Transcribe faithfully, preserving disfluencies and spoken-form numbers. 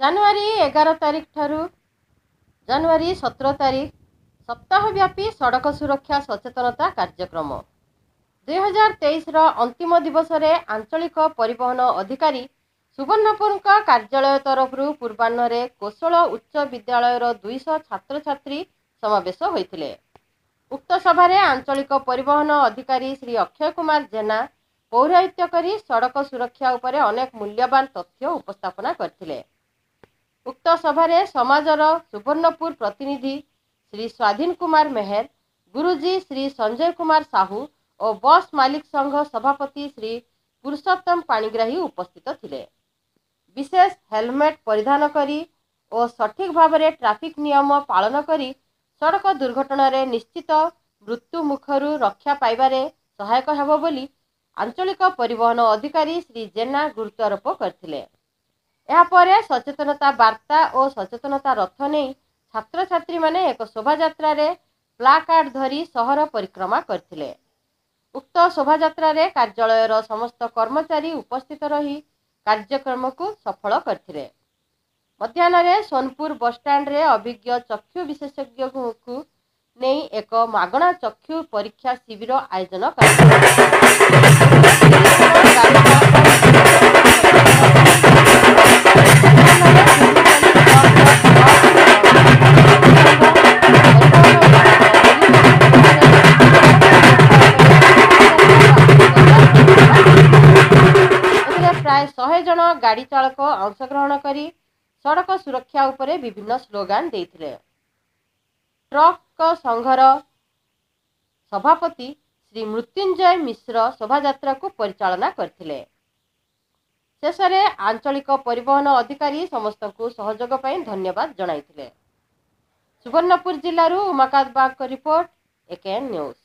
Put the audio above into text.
ଜାନୁଆରୀ ଏଗାର ତାରିଖ ଠାରୁ ଜାନୁଆରୀ ସତର ତାରିଖ ସପ୍ତାହବ୍ୟାପୀ ସଡ଼କ ସୁରକ୍ଷା ସଚେତନତା କାର୍ଯ୍ୟକ୍ରମ। ଦୁଇ ହଜାର ତେଇଶର ଅନ୍ତିମ ଦିବସରେ ଆଞ୍ଚଳିକ ପରିବହନ ଅଧିକାରୀ ସୁବର୍ଣ୍ଣପୁରଙ୍କ କାର୍ଯ୍ୟାଳୟ ତରଫରୁ ପୂର୍ବାହ୍ନରେ କୋଶଳ ଉଚ୍ଚ ବିଦ୍ୟାଳୟର ଦୁଇଶହ ଛାତ୍ରଛାତ୍ରୀ ସମାବେଶ ହୋଇଥିଲେ। ଉକ୍ତ ସଭାରେ ଆଞ୍ଚଳିକ ପରିବହନ ଅଧିକାରୀ ଶ୍ରୀ ଅକ୍ଷୟ କୁମାର ଜେନା ପୌରୋହିତ୍ୟ କରି ସଡ଼କ ସୁରକ୍ଷା ଉପରେ ଅନେକ ମୂଲ୍ୟବାନ ତଥ୍ୟ ଉପସ୍ଥାପନା କରିଥିଲେ। ଉକ୍ତ ସଭାରେ ସମାଜର ସୁବର୍ଣ୍ଣପୁର ପ୍ରତିନିଧି ଶ୍ରୀ ସ୍ୱାଧୀନ କୁମାର ମେହେର, ଗୁରୁଜୀ ଶ୍ରୀ ସଞ୍ଜୟ କୁମାର ସାହୁ ଓ ବସ୍ ମାଲିକ ସଂଘ ସଭାପତି ଶ୍ରୀ ପୁରୁଷୋତ୍ତମ ପାଣିଗ୍ରାହୀ ଉପସ୍ଥିତ ଥିଲେ। ବିଶେଷ ହେଲମେଟ୍ ପରିଧାନ କରି ଓ ସଠିକ୍ ଭାବରେ ଟ୍ରାଫିକ୍ ନିୟମ ପାଳନ କରି ସଡ଼କ ଦୁର୍ଘଟଣାରେ ନିଶ୍ଚିତ ମୃତ୍ୟୁ ମୁଖରୁ ରକ୍ଷା ପାଇବାରେ ସହାୟକ ହେବ ବୋଲି ଆଞ୍ଚଳିକ ପରିବହନ ଅଧିକାରୀ ଶ୍ରୀ ଜେନା ଗୁରୁତ୍ୱାରୋପ କରିଥିଲେ। ଏହାପରେ ସଚେତନତା ବାର୍ତ୍ତା ଓ ସଚେତନତା ରଥ ନେଇ ଛାତ୍ରଛାତ୍ରୀମାନେ ଏକ ଶୋଭାଯାତ୍ରାରେ ପ୍ଲାକାର୍ଡ ଧରି ସହର ପରିକ୍ରମା କରିଥିଲେ। ଉକ୍ତ ଶୋଭାଯାତ୍ରାରେ କାର୍ଯ୍ୟାଳୟର ସମସ୍ତ କର୍ମଚାରୀ ଉପସ୍ଥିତ ରହି କାର୍ଯ୍ୟକ୍ରମକୁ ସଫଳ କରିଥିଲେ। ମଧ୍ୟାହ୍ନରେ ସୋନପୁର ବସ୍ଷ୍ଟାଣ୍ଡରେ ଅଭିଜ୍ଞ ଚକ୍ଷୁ ବିଶେଷଜ୍ଞଙ୍କୁ ନେଇ ଏକ ମାଗଣା ଚକ୍ଷୁ ପରୀକ୍ଷା ଶିବିର ଆୟୋଜନ ପ୍ରାୟ ଶହେ ଜଣ ଗାଡ଼ି ଚାଳକ ଅଂଶଗ୍ରହଣ କରି ସଡ଼କ ସୁରକ୍ଷା ଉପରେ ବିଭିନ୍ନ ସ୍ଲୋଗାନ ଦେଇଥିଲେ। ଟ୍ରକ୍ ସଂଘର ସଭାପତି ଶ୍ରୀ ମୃତ୍ୟୁଞ୍ଜୟ ମିଶ୍ର ଶୋଭାଯାତ୍ରାକୁ ପରିଚାଳନା କରିଥିଲେ। ଶେଷରେ ଆଞ୍ଚଳିକ ପରିବହନ ଅଧିକାରୀ ସମସ୍ତଙ୍କୁ ସହଯୋଗ ପାଇଁ ଧନ୍ୟବାଦ ଜଣାଇଥିଲେ। ସୁବର୍ଣ୍ଣପୁର ଜିଲ୍ଲାରୁ ଉମାକାନ୍ତ ବାଗଙ୍କ ରିପୋର୍ଟ, ଏକେଏନ୍ ନ୍ୟୁଜ୍।